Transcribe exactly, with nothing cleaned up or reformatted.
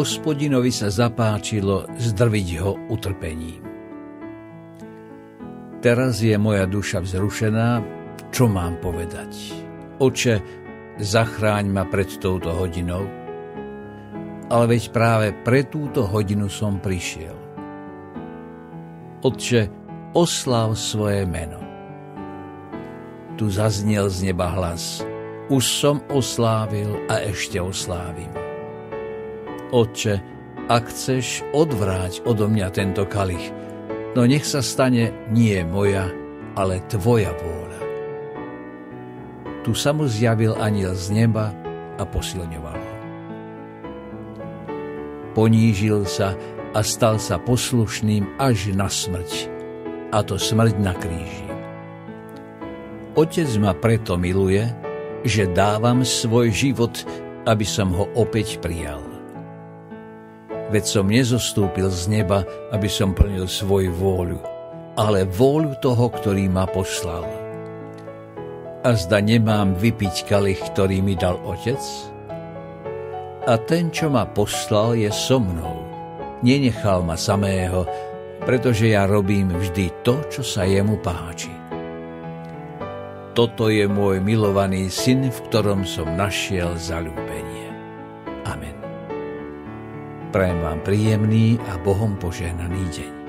Hospodinovi sa zapáčilo zdrviť ho utrpením. Teraz je moja duša vzrušená, čo mám povedať? Oče, zachráň ma pred touto hodinou. Ale veď práve pre túto hodinu som prišiel. Otče, osláv svoje meno. Tu zaznel z neba hlas. Už som oslávil a ešte oslávim. Otče, ak chceš, odvráť odo mňa tento kalich, no nech sa stane nie moja, ale tvoja vôľa. Tu sa mu zjavil anjel z neba a posilňoval ho. Ponížil sa a stal sa poslušným až na smrť, a to smrť na kríži. Otec ma preto miluje, že dávam svoj život, aby som ho opäť prijal. Veď som nezostúpil z neba, aby som plnil svoju vôľu, ale vôľu toho, ktorý ma poslal. A zda nemám vypiť kalich, ktorý mi dal Otec? A ten, čo ma poslal, je so mnou. Nenechal ma samého, pretože ja robím vždy to, čo sa jemu páči. Toto je môj milovaný syn, v ktorom som našiel zaľúbenie. Amen. Prajem vám príjemný a Bohom požehnaný deň.